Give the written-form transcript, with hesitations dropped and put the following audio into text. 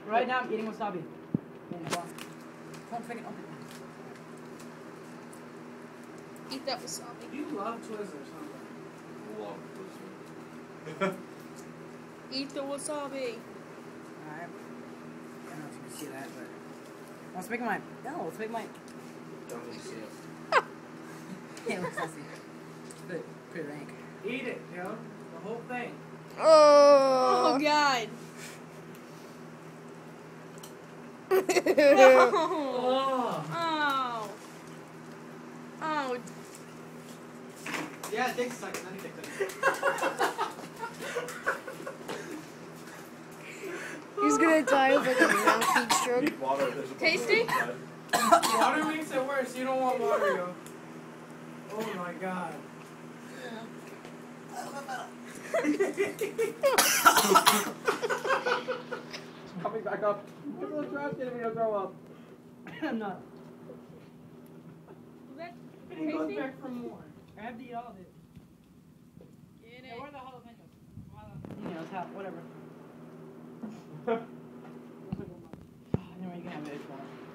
Right now I'm eating wasabi. Don't freaking open it. Eat that wasabi. You love Twizzlers, huh? Love Twizzlers. Eat the wasabi. Alright. I don't know if you can see that, but let's make mine. No, let's make mine. Don't need to see it. Yeah, it looks sassy. But pretty rank. Eat it, yo. The whole thing. Oh God. No. Oh. Oh. Oh. Yeah, it takes a second. Then you take it. He's gonna die of like a mouth heat stroke. Need water, there's a bubble Tasty? inside. Water makes it worse. You don't want water, yo. Oh my God. Coming back up. There's a little trash can gonna throw up. I'm not. Is that And he goes tasty? back for more. I have to eat all of it. Get Yeah, it. where are the jalapenos? Whatever. Anyway, you can have it if you want.